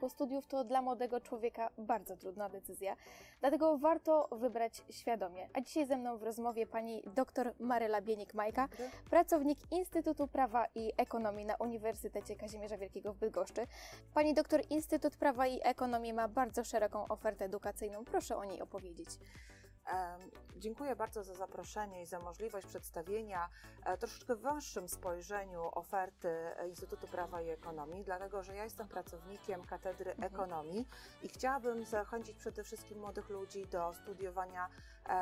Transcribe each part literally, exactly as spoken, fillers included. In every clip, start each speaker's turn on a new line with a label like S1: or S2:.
S1: wyboru studiów to dla młodego człowieka bardzo trudna decyzja, dlatego warto wybrać świadomie. A dzisiaj ze mną w rozmowie pani dr Maryla Bienik-Majka, pracownik Instytutu Prawa i Ekonomii na Uniwersytecie Kazimierza Wielkiego w Bydgoszczy. Pani doktor, Instytut Prawa i Ekonomii ma bardzo szeroką ofertę edukacyjną. Proszę o niej opowiedzieć.
S2: Dziękuję bardzo za zaproszenie i za możliwość przedstawienia troszeczkę w węższym spojrzeniu oferty Instytutu Prawa i Ekonomii, dlatego że ja jestem pracownikiem Katedry mhm. Ekonomii i chciałabym zachęcić przede wszystkim młodych ludzi do studiowania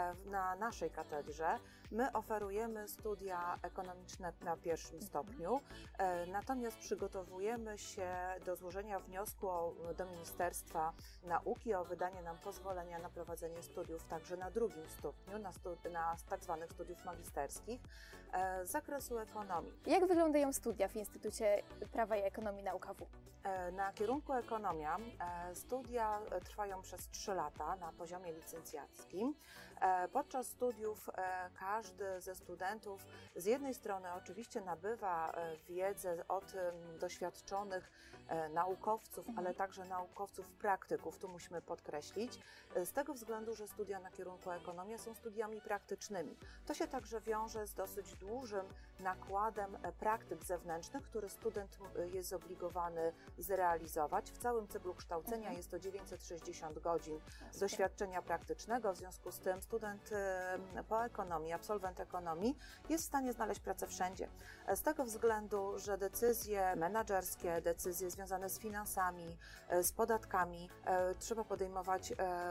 S2: na naszej katedrze. My oferujemy studia ekonomiczne na pierwszym mhm. stopniu, natomiast przygotowujemy się do złożenia wniosku do Ministerstwa Nauki o wydanie nam pozwolenia na prowadzenie studiów także na drugim stopniu, na, studi na tak zwanych studiów magisterskich e, z zakresu ekonomii.
S1: Jak wyglądają studia w Instytucie Prawa i Ekonomii na U K W?
S2: E, na kierunku ekonomia e, studia trwają przez trzy lata na poziomie licencjackim. E, podczas studiów e, każdy ze studentów z jednej strony oczywiście nabywa e, wiedzę od e, doświadczonych e, naukowców, mhm. ale także naukowców praktyków, tu musimy podkreślić, e, z tego względu, że studia na kierunku ekonomia są studiami praktycznymi. To się także wiąże z dosyć dużym nakładem praktyk zewnętrznych, które student jest zobligowany zrealizować. W całym cyklu kształcenia mhm. jest to dziewięćset sześćdziesiąt godzin doświadczenia praktycznego, w związku z tym student po ekonomii, absolwent ekonomii jest w stanie znaleźć pracę wszędzie. Z tego względu, że decyzje menedżerskie, decyzje związane z finansami, z podatkami trzeba podejmować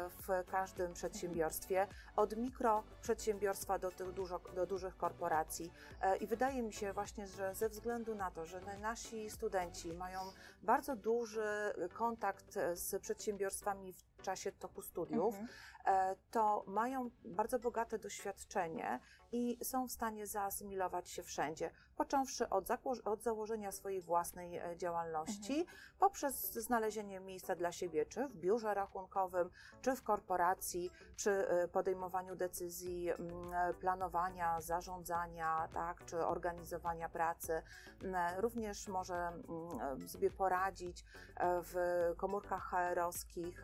S2: w każdym przedsiębiorstwie, od mikroprzedsiębiorstwa do, tych dużo, do dużych korporacji. I wydaje mi się właśnie, że ze względu na to, że nasi studenci mają bardzo duży kontakt z przedsiębiorstwami w czasie toku studiów, mhm. to mają bardzo bogate doświadczenie i są w stanie zaasymilować się wszędzie, począwszy od, od założenia swojej własnej działalności, mhm. poprzez znalezienie miejsca dla siebie, czy w biurze rachunkowym, czy w korporacji, przy podejmowaniu decyzji planowania, zarządzania, tak, czy organizowania pracy. Również może sobie poradzić w komórkach H R-owskich.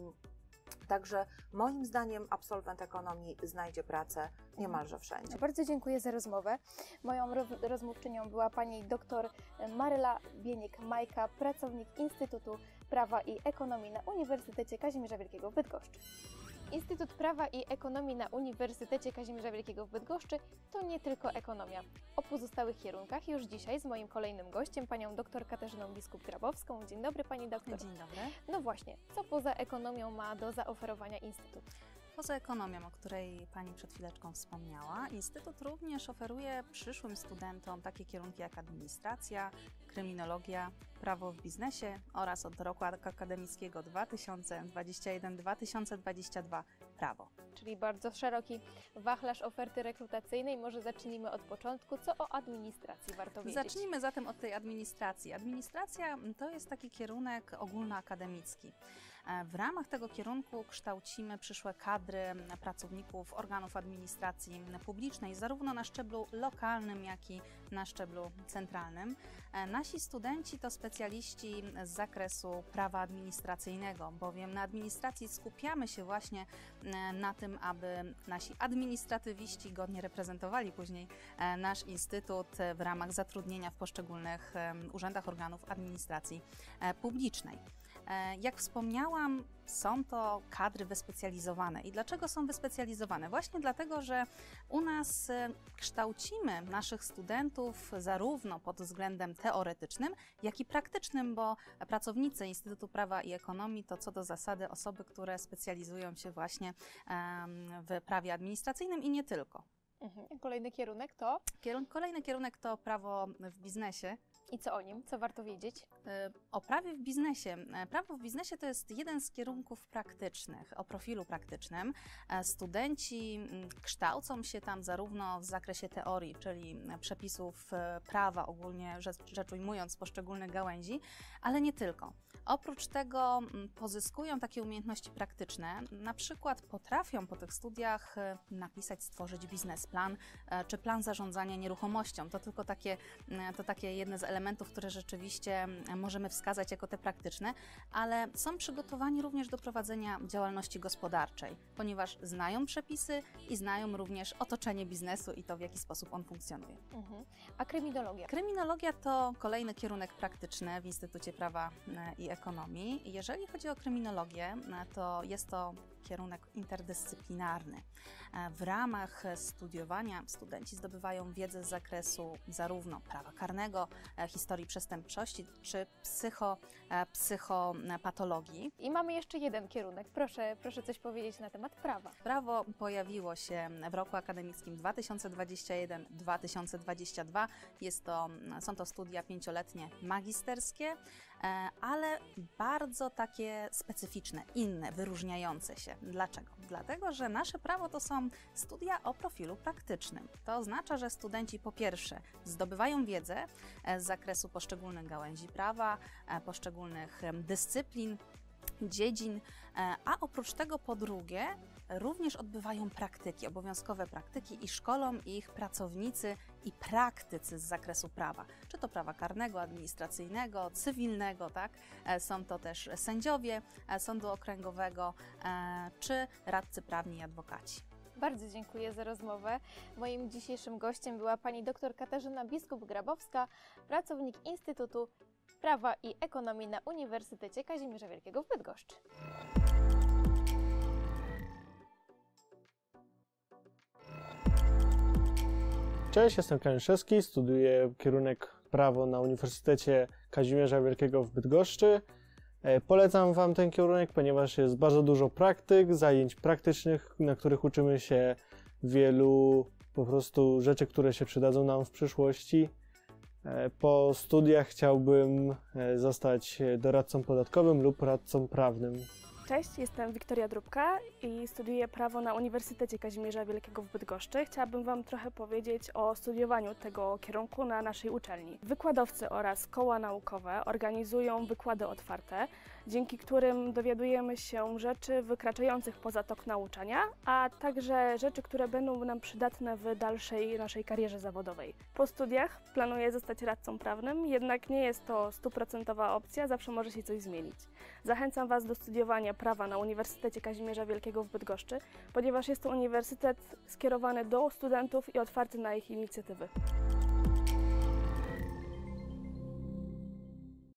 S2: Także moim zdaniem absolwent ekonomii znajdzie pracę niemalże wszędzie.
S1: Bardzo dziękuję za rozmowę. Moją rozmówczynią była pani dr Maryla Bienik-Majka, pracownik Instytutu Prawa i Ekonomii na Uniwersytecie Kazimierza Wielkiego w Bydgoszczy. Instytut Prawa i Ekonomii na Uniwersytecie Kazimierza Wielkiego w Bydgoszczy to nie tylko ekonomia. O pozostałych kierunkach już dzisiaj z moim kolejnym gościem, panią dr Katarzyną Biskup-Grabowską. Dzień dobry, pani doktor.
S3: Dzień dobry.
S1: No właśnie, co poza ekonomią ma do zaoferowania Instytut?
S3: Poza ekonomią, o której pani przed chwileczką wspomniała, Instytut również oferuje przyszłym studentom takie kierunki jak administracja, kryminologia, prawo w biznesie oraz od roku akademickiego dwa tysiące dwudziestego pierwszego do dwa tysiące dwudziestego drugiego prawo.
S1: Czyli bardzo szeroki wachlarz oferty rekrutacyjnej. Może zacznijmy od początku. Co o administracji warto wiedzieć?
S3: Zacznijmy zatem od tej administracji. Administracja to jest taki kierunek ogólnoakademicki. W ramach tego kierunku kształcimy przyszłe kadry pracowników organów administracji publicznej, zarówno na szczeblu lokalnym, jak i na szczeblu centralnym. Nasi studenci to specjaliści z zakresu prawa administracyjnego, bowiem na administracji skupiamy się właśnie na tym, aby nasi administratywiści godnie reprezentowali później nasz instytut w ramach zatrudnienia w poszczególnych urzędach organów administracji publicznej. Jak wspomniałam, są to kadry wyspecjalizowane. I dlaczego są wyspecjalizowane? Właśnie dlatego, że u nas kształcimy naszych studentów zarówno pod względem teoretycznym, jak i praktycznym, bo pracownicy Instytutu Prawa i Ekonomii to co do zasady osoby, które specjalizują się właśnie w prawie administracyjnym i nie tylko.
S1: Mhm. Kolejny kierunek to?
S3: Kolejny kierunek to prawo w biznesie.
S1: I co o nim? Co warto wiedzieć?
S3: O prawie w biznesie. Prawo w biznesie to jest jeden z kierunków praktycznych, o profilu praktycznym. Studenci kształcą się tam zarówno w zakresie teorii, czyli przepisów prawa, ogólnie rzecz ujmując, poszczególnych gałęzi, ale nie tylko. Oprócz tego pozyskują takie umiejętności praktyczne, na przykład potrafią po tych studiach napisać, stworzyć biznesplan, czy plan zarządzania nieruchomością. To tylko takie, to takie jedne z elementów elementów, które rzeczywiście możemy wskazać jako te praktyczne, ale są przygotowani również do prowadzenia działalności gospodarczej, ponieważ znają przepisy i znają również otoczenie biznesu i to, w jaki sposób on funkcjonuje.
S1: Mhm. A kryminologia?
S3: Kryminologia to kolejny kierunek praktyczny w Instytucie Prawa i Ekonomii. Jeżeli chodzi o kryminologię, to jest to kierunek interdyscyplinarny. W ramach studiowania studenci zdobywają wiedzę z zakresu zarówno prawa karnego, historii przestępczości czy psycho, psychopatologii.
S1: I mamy jeszcze jeden kierunek. Proszę, proszę coś powiedzieć na temat prawa.
S3: Prawo pojawiło się w roku akademickim dwa tysiące dwudziestym pierwszym do dwa tysiące dwudziestego drugiego. Jest to, są to studia pięcioletnie magisterskie, ale bardzo takie specyficzne, inne, wyróżniające się. Dlaczego? Dlatego, że nasze prawo to są studia o profilu praktycznym. To oznacza, że studenci po pierwsze zdobywają wiedzę z zakresu poszczególnych gałęzi prawa, poszczególnych dyscyplin, dziedzin, a oprócz tego po drugie również odbywają praktyki, obowiązkowe praktyki i szkolą ich pracownicy i praktycy z zakresu prawa. Czy to prawa karnego, administracyjnego, cywilnego, tak? Są to też sędziowie sądu okręgowego, czy radcy prawni i adwokaci.
S1: Bardzo dziękuję za rozmowę. Moim dzisiejszym gościem była pani dr Katarzyna Biskup-Grabowska, pracownik Instytutu Prawa i Ekonomii na Uniwersytecie Kazimierza Wielkiego w Bydgoszczy.
S4: Cześć, jestem Kamil Szewski, studiuję kierunek prawo na Uniwersytecie Kazimierza Wielkiego w Bydgoszczy. Polecam Wam ten kierunek, ponieważ jest bardzo dużo praktyk, zajęć praktycznych, na których uczymy się wielu po prostu rzeczy, które się przydadzą nam w przyszłości. Po studiach chciałbym zostać doradcą podatkowym lub radcą prawnym.
S5: Cześć, jestem Wiktoria Drubka i studiuję prawo na Uniwersytecie Kazimierza Wielkiego w Bydgoszczy. Chciałabym Wam trochę powiedzieć o studiowaniu tego kierunku na naszej uczelni. Wykładowcy oraz koła naukowe organizują wykłady otwarte, dzięki którym dowiadujemy się rzeczy wykraczających poza tok nauczania, a także rzeczy, które będą nam przydatne w dalszej naszej karierze zawodowej. Po studiach planuję zostać radcą prawnym, jednak nie jest to stuprocentowa opcja, zawsze może się coś zmienić. Zachęcam Was do studiowania prawa na Uniwersytecie Kazimierza Wielkiego w Bydgoszczy, ponieważ jest to uniwersytet skierowany do studentów i otwarty na ich inicjatywy.